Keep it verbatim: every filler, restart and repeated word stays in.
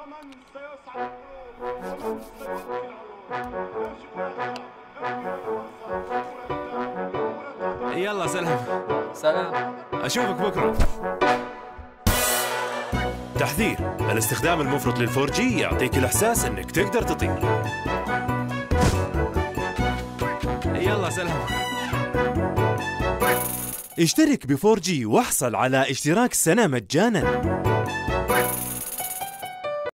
فمن سيصعد ومن سيمكن يلا سلام. سلام. أشوفك بكرة. تحذير: الاستخدام المفرط للفور جي يعطيك الإحساس إنك تقدر تطير. يلا سلام. اشترك بفور جي واحصل على اشتراك سنة مجانا.